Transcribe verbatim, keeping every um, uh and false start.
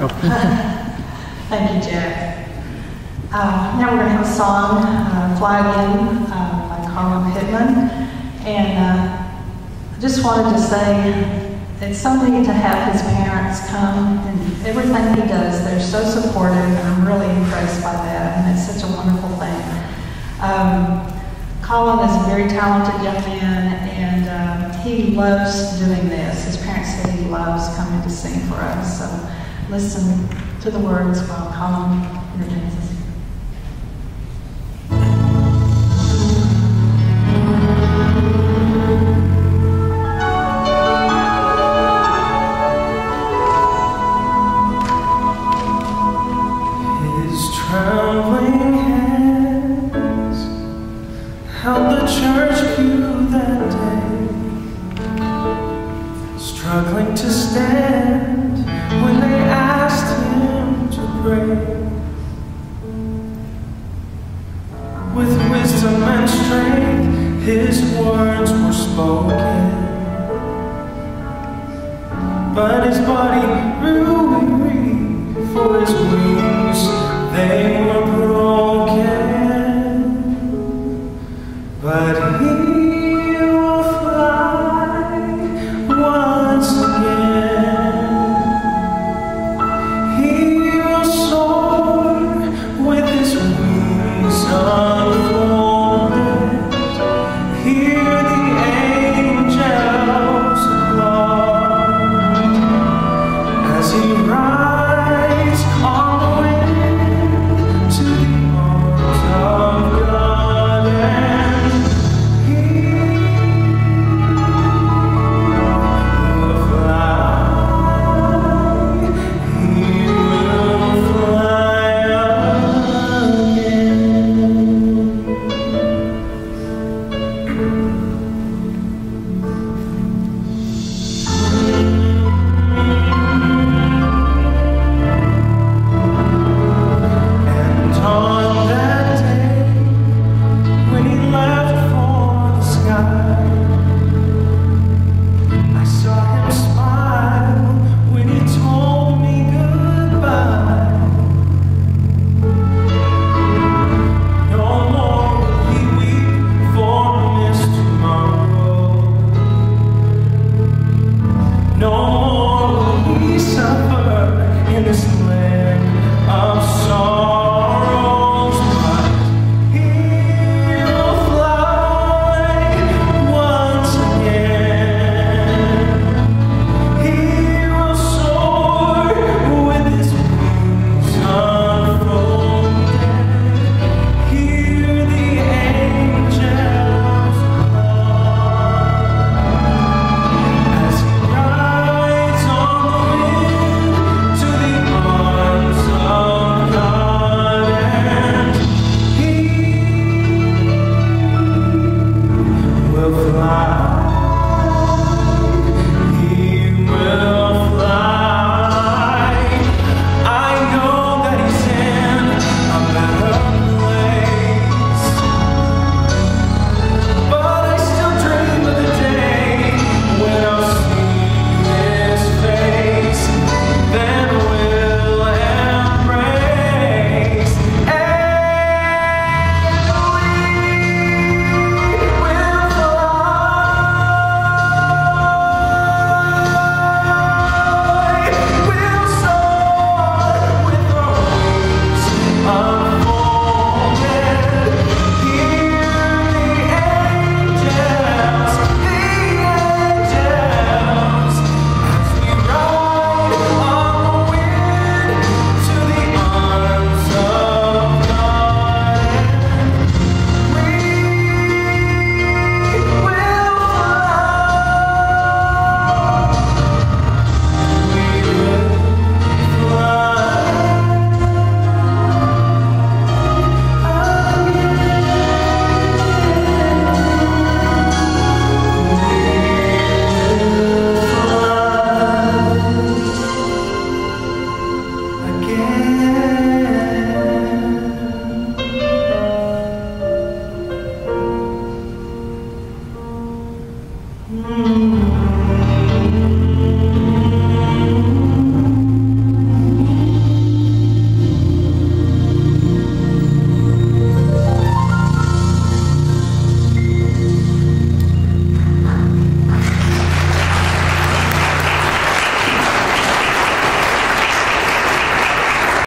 Thank you, Jack. Uh, now we're going to have a song, uh, Fly Again, uh, by Collin, Pittman. And uh, I just wanted to say it's so neat to have his parents come, and everything he does, they're so supportive, and I'm really impressed by that, and it's such a wonderful thing. Um, Collin is a very talented young man, and uh, he loves doing this. His parents said he loves coming to sing for us, so listen to the words while Collin introduces. Trembling hands held the church pew that day, struggling to stand